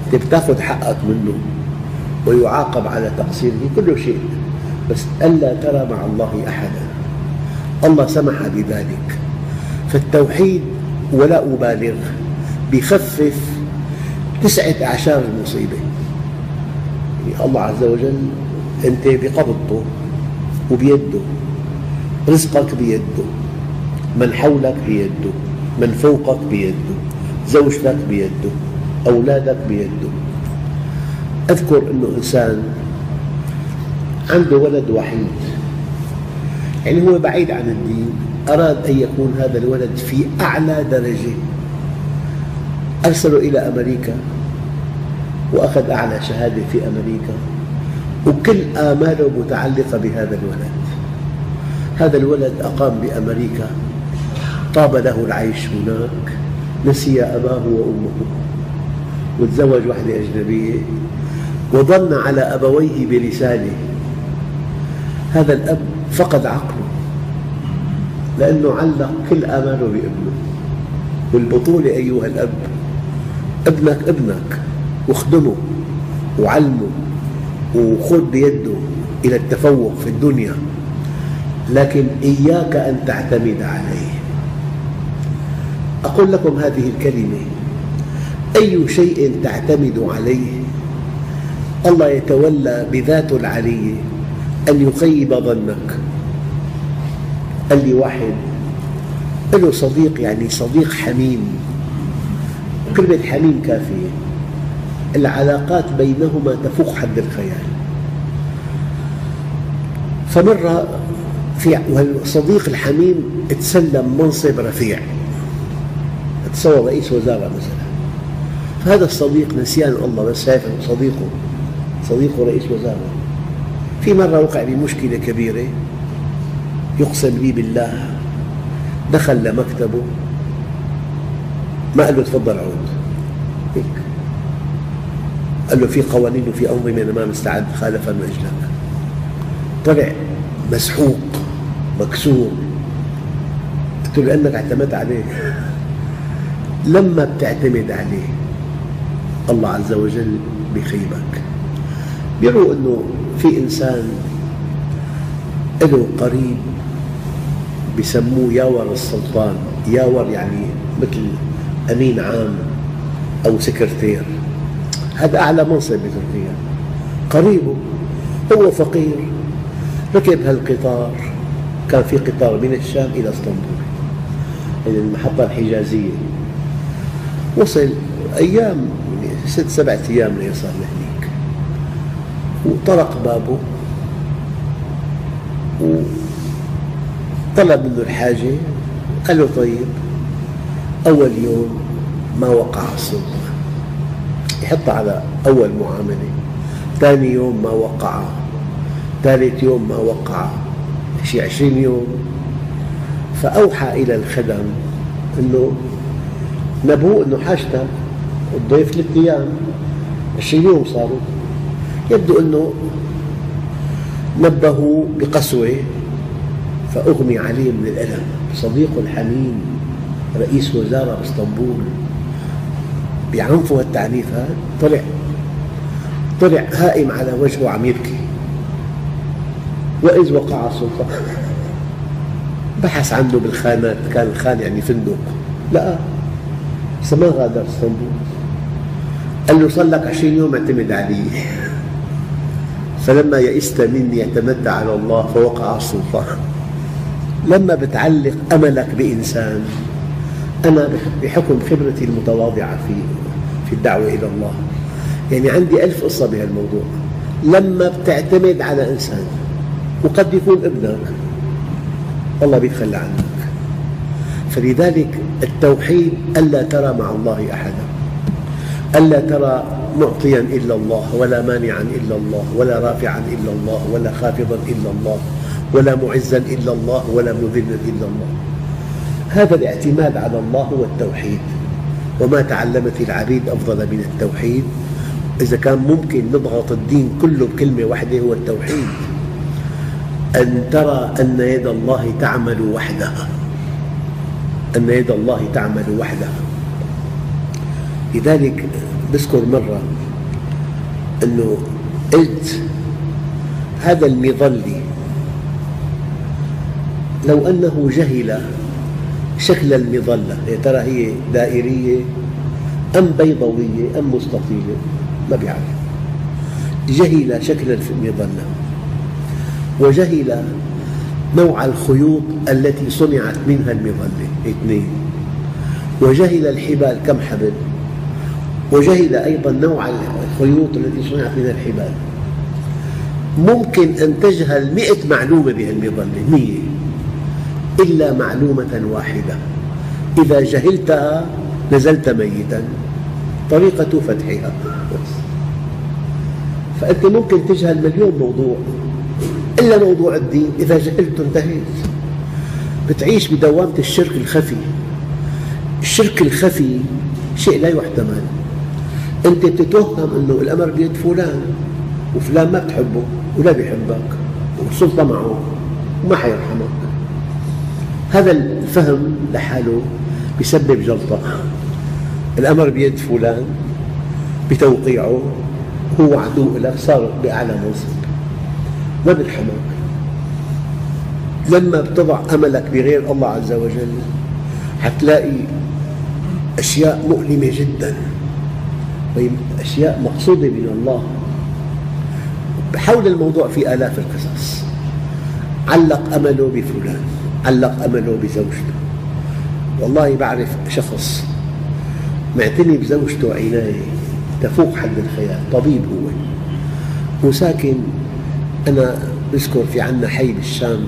تأخذ حقك منه ويعاقب على تقصيره كل شيء، بس ألا ترى مع الله أحدا. الله سمح بذلك. فالتوحيد ولا أبالغ بيخفف 19 المصيبة. يعني الله عز وجل أنت بقبضته وبيده، رزقك بيده، من حولك بيده، من فوقك بيده، زوجتك بيده، أولادك بيده. أذكر أنه إنسان عنده ولد وحيد، يعني هو بعيد عن الدين، أراد أن يكون هذا الولد في أعلى درجة، أرسله إلى أمريكا وأخذ أعلى شهادة في أمريكا، وكل آماله متعلقة بهذا الولد. هذا الولد أقام بأمريكا، طاب له العيش هناك، نسي أباه وأمه وتزوج واحدة أجنبية، وظن على أبويه برسالة. هذا الأب فقد عقله لأنه علق كل آماله بابنه. والبطولة أيها الأب، ابنك واخدمه وعلمه وخذ بيده إلى التفوق في الدنيا، لكن إياك أن تعتمد عليه. أقول لكم هذه الكلمة: أي شيء تعتمد عليه الله يتولى بذاته العلية أن يخيب ظنك. قال لي واحد له صديق، يعني صديق حميم، كلمة حميم كافية، العلاقات بينهما تفوق حد الخيال. فمرة والصديق الحميم تسلم منصب رفيع، تصور رئيس وزراء مثلا، فهذا الصديق نسيان الله، بس شايف صديقه رئيس وزراء. في مرة وقع بمشكلة كبيرة، يقسم لي بالله دخل لمكتبه، ما قال له تفضل عود، هيك قال له في قوانين وفي أنظمة أنا ما مستعد خالفا من أجلك. طلع مسحوق مكسور. قلت له لأنك اعتمدت عليه. لما بتعتمد عليه الله عز وجل بيخيبك. بيروا أنه في إنسان له قريب بيسموه ياور السلطان. ياور يعني مثل أمين عام أو سكرتير، هذا أعلى منصب بتركيا. قريبه هو فقير، ركب هالقطار، كان في قطار من الشام إلى اسطنبول، يعني المحطة الحجازية. وصل أيام 6-7 أيام ليصل لهنيك، وطرق بابه وطلب منه الحاجة. قال له طيب. أول يوم ما وقع الصدق، يحط على أول معاملة. ثاني يوم ما وقع، ثالث يوم ما وقع، شيء 20 يوم. فأوحى إلى الخدم أنه نبوه أنه حاجتك الضيف 3 أيام، 20 يوم صاروا. يبدو أنه نبهوا بقسوة فأغمي عليه من الألم. صديقه الحميم رئيس وزراء اسطنبول بيعنفوا التعنيف هذا، طلع هائم على وجهه عم يبكي. وإذ وقع السلطان بحث عنه بالخانات، كان الخان يعني فندق، لقى ما غادر اسطنبول. قال له صار لك 20 يوم اعتمد علي. فلما يئست مني اعتمدت على الله فوقع السلطان. لما بتعلق أملك بإنسان، أنا بحكم خبرتي المتواضعة في الدعوة إلى الله، يعني عندي 1000 قصة بهالموضوع. لما بتعتمد على إنسان، وقد يكون ابنك، الله بيتخلى عنك. فلذلك التوحيد ألا ترى مع الله أحدا، ألا ترى معطيا إلا الله، ولا مانعا إلا الله، ولا رافعا إلا الله، ولا خافضا إلا الله، ولا معزا إلا الله، ولا مذلا إلا الله. هذا الاعتماد على الله هو التوحيد. وما تعلمت العبيد أفضل من التوحيد. إذا كان ممكن نضغط الدين كله بكلمة واحدة هو التوحيد، أن ترى أن يد الله تعمل وحدها، أن يد الله تعمل وحدها. لذلك بذكر مرة أنه قلت هذا المظلي لو أنه جهل شكل المظلة، يا ترى هي دائرية أم بيضاوية أم مستطيلة، ما بيعرف. جهل شكل المظلة وجهل نوع الخيوط التي صنعت منها المظلة، اثنين، وجهل الحبال كم حبل، وجهل أيضا نوع الخيوط التي صنعت منها الحبال. ممكن أن تجهل 100 معلومة بهالمظلة، 100 إلا معلومة واحدة إذا جهلتها نزلت ميتا، طريقة فتحها. فأنت ممكن تجهل مليون موضوع إلا موضوع الدين، إذا جهلته انتهيت. بتعيش بدوامة الشرك الخفي. الشرك الخفي شيء لا يحتمل. أنت بتتوهم أنه الأمر بيد فلان وفلان ما بتحبه ولا بيحبك والسلطة معه وما حيرحمك. هذا الفهم لحاله بيسبب جلطة. الأمر بيد فلان بتوقيعه، هو عدو لك، صار بأعلى منصب، ما بيرحمك. لما بتضع أملك بغير الله عز وجل حتلاقي أشياء مؤلمة جدا، أشياء مقصودة من الله. حول الموضوع في آلاف القصص. علق أمله بفلان، علق أمله بزوجته. والله بعرف شخص معتني بزوجته عناية تفوق حد الخيال، طبيب هو وساكن. أنا بذكر في عنا حي بالشام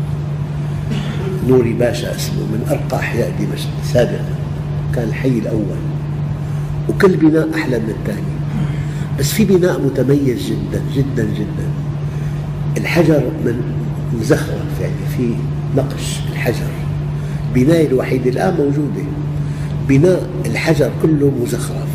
نوري باشا اسمه، من أرقى أحياء دمشق سابقا، كان الحي الأول، وكل بناء أحلى من الثاني. بس في بناء متميز جدا جدا جدا، الحجر من مزخرف، يعني في نقش الحجر. بناية الوحيدة الآن موجودة، بناء الحجر كله مزخرف.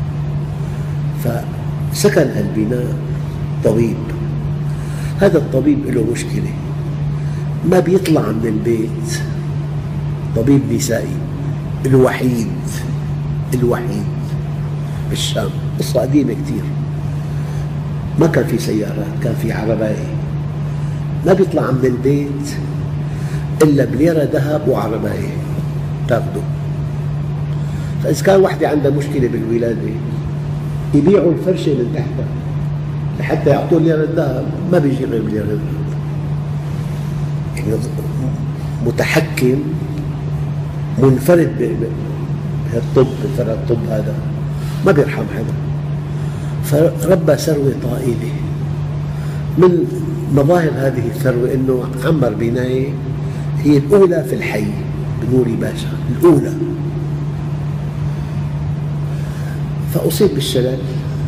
فسكن هالبناء طبيب. هذا الطبيب له مشكلة، ما بيطلع من البيت. طبيب نسائي الوحيد بالشام، قصة قديمة كتير. ما كان في سيارات، كان في عرباية. ما بيطلع من البيت إلا بليرة ذهب وعرباية تاخده. فإذا كان واحدة عندها مشكلة بالولادة يبيعوا الفرشة من تحتها لحتى يعطوه ليرة الذهب، ما بيجي غير ليرة الذهب. يعني متحكم منفرد بهالطب، فرع الطب هذا ما بيرحم حدا. فربى ثروة طائلة. من مظاهر هذه الثروة أنه عمر بناية هي الأولى في الحي بنوري باشا، الأولى. فأصيب بالشلل.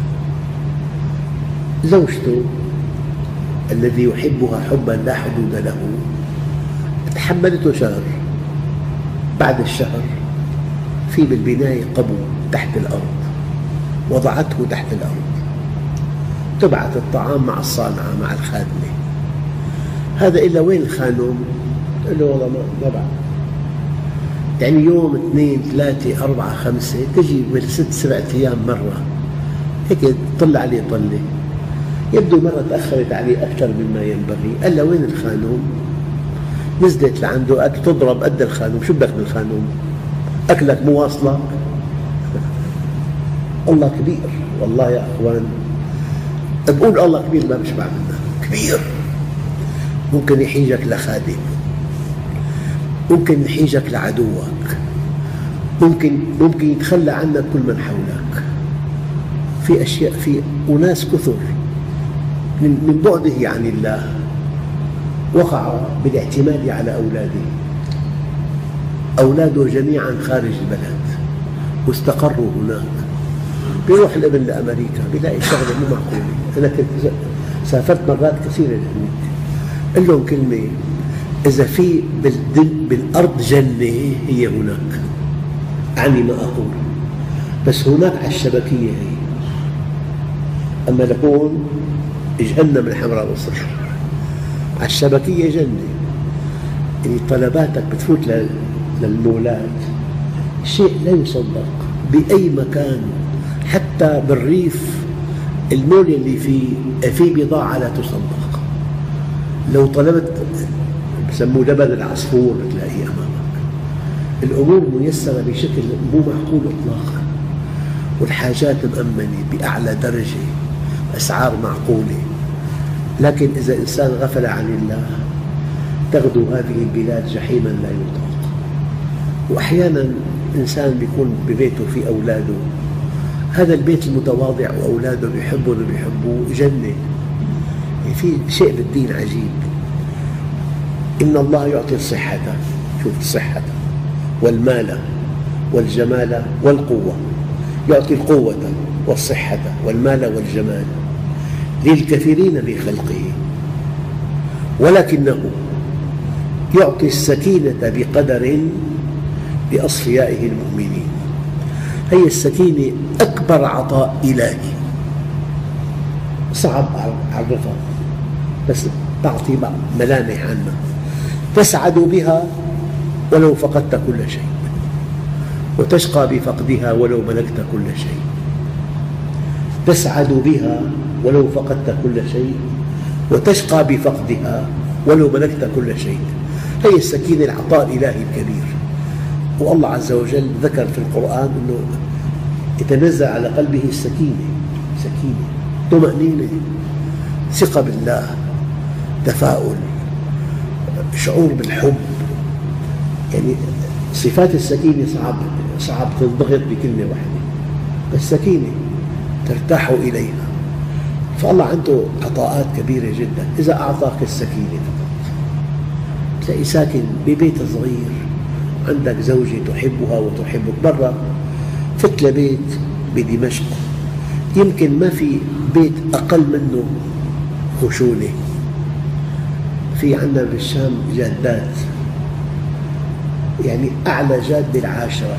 زوجته الذي يحبها حبا لا حدود له تحملته شهر. بعد الشهر في بالبناية قبو تحت الأرض، وضعته تحت الأرض، تبعت الطعام مع الصانعة مع الخادمة. هذا إلا وين الخانم؟ قال له والله ما بعرف. يعني يوم 2 3 4 5 تجي بال6 7 أيام مرة هيك طلع عليه طلة، يبدو مرة تأخرت عليه أكثر مما ينبغي. قال له وين الخانم؟ نزلت لعنده، قالت تضرب قد الخانم، شو بدك من الخانم؟ أكلك مو واصلك؟ الله كبير والله يا أخوان. بقول الله كبير ما بشبع منه، كبير. ممكن يحيجك لخادم، ممكن يحيجك لعدوك، ممكن يتخلى عنك كل من حولك. في أشياء، في أناس كثر من بعده عن الله وقع بالاعتماد على أولاده جميعا خارج البلد واستقروا هناك. بيروح الابن لأمريكا بيلاقي شغلة مو معقولة. أنا كنت سافرت مرات كثيرة لهناك. قل لهم كلمة: إذا في بالأرض جنة هي هناك، أعني ما أقول، بس هناك على الشبكية هي. أما لهون جهنم الحمراء والصفراء، على الشبكية جنة. يعني طلباتك بتفوت للمولات، شيء لا يصدق. بأي مكان حتى بالريف المول اللي فيه بضاعة لا تصدق، لو طلبت بسموه لبن العصفور بتلاقيه أمامك. الأمور ميسرة بشكل مو معقول إطلاقا، والحاجات مأمنة بأعلى درجة، أسعار معقولة. لكن إذا إنسان غفل عن الله تغدو هذه البلاد جحيما لا يطاق. وأحيانا إنسان بيكون ببيته في أولاده، هذا البيت المتواضع وأولاده بيحبوه جنة. في شيء بالدين عجيب، إن الله يعطي الصحة، شوف الصحة والمال والجمال والقوة، يعطي القوة والصحة والمال والجمال للكثيرين من خلقه، ولكنه يعطي السكينة بقدر لأصفيائه المؤمنين. هي السكينة أكبر عطاء إلهي، صعب أعرفها بس تعطي ملامح عنها. تسعد بها ولو فقدت كل شيء، وتشقى بفقدها ولو ملكت كل شيء. تسعد بها ولو فقدت كل شيء، وتشقى بفقدها ولو ملكت كل شيء. هي السكينة العطاء الإلهي الكبير. والله عز وجل ذكر في القرآن أنه يتنزل على قلبه السكينة، سكينة، طمأنينة، ثقة بالله، تفاؤل، شعور بالحب. يعني صفات السكينة صعب تنضغط بكلمة واحدة، بس سكينة ترتاح إليها. فالله عنده عطاءات كبيرة جدا. إذا أعطاك السكينة فقط، تلاقي ساكن ببيت صغير، عندك زوجة تحبها وتحبك. مرة فت لبيت بدمشق، يمكن ما في بيت أقل منه خشونة. في عندنا بالشام جادات، يعني أعلى جادة العاشرة،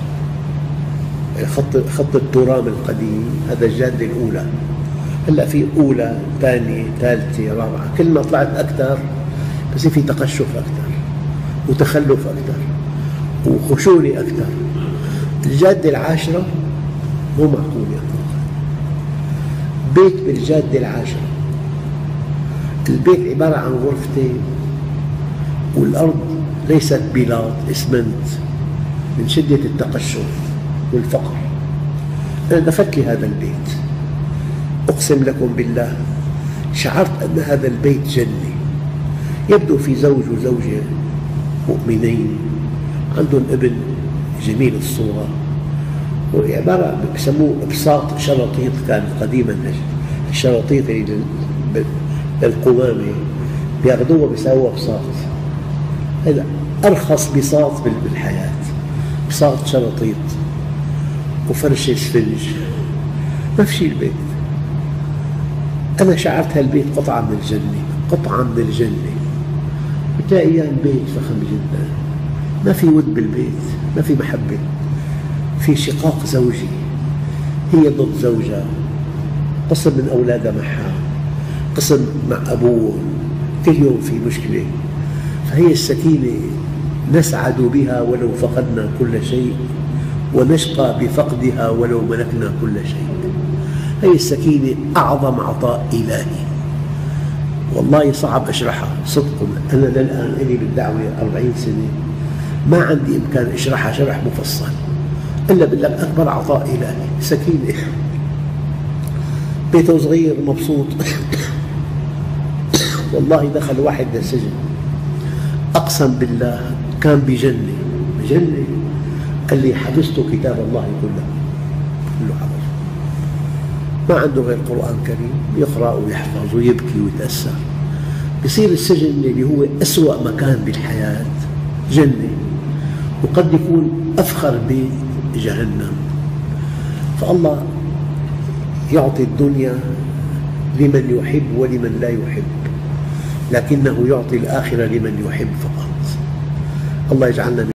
خط الترام القديم، هذا الجادة الأولى. هلأ في أولى، ثانية، ثالثة، رابعة، كل ما طلعت أكثر بس في تقشف أكثر وتخلف أكثر وخشونة أكثر. الجادة العاشرة مو معقول إطلاقا. بيت بالجادة العاشرة، البيت عبارة عن غرفتين، والأرض ليست بلاط، إسمنت، من شدة التقشف والفقر. أنا دفت لي هذا البيت، أقسم لكم بالله شعرت أن هذا البيت جنة. يبدو في زوج وزوجة مؤمنين، عندهم ابن جميل الصورة، وعبارة بسموه بساط شرطيط. كان قديما الشرطيط للقمامة بياخذوها بيساووها بساط. هذا أرخص بساط بالحياة، بساط شرطيط وفرش اسفنج، ما في شيء البيت. أنا شعرت هالبيت قطعة من الجنة، قطعة من الجنة. بتلاقي أيام بيت فخم جدا، ما في ود بالبيت، ما في محبة، في شقاق زوجي، هي ضد زوجها، قسم من أولادها معها، قسم مع أبوه، كل يوم في مشكلة. فهي السكينة نسعد بها ولو فقدنا كل شيء، ونشقى بفقدها ولو ملكنا كل شيء. هي السكينة أعظم عطاء إلهي، والله صعب أشرحها صدقا. أنا للآن لي بالدعوة 40 سنة ما عندي إمكان أشرحها شرح مفصل، إلا بالله أكبر عطاء إلهي سكينة. بيته صغير مبسوط. والله دخل واحد للسجن، أقسم بالله كان بجنة. قال لي حفظت كتاب الله كله حفظ، ما عنده غير قرآن كريم، يقرأ ويحفظ ويبكي ويتأثر. بصير السجن اللي هو أسوأ مكان بالحياة جنة، وقد يكون أفخر بيت جهنم. فالله يعطي الدنيا لمن يحب ولمن لا يحب، لكنه يعطي الآخرة لمن يحب فقط. الله يجعلنا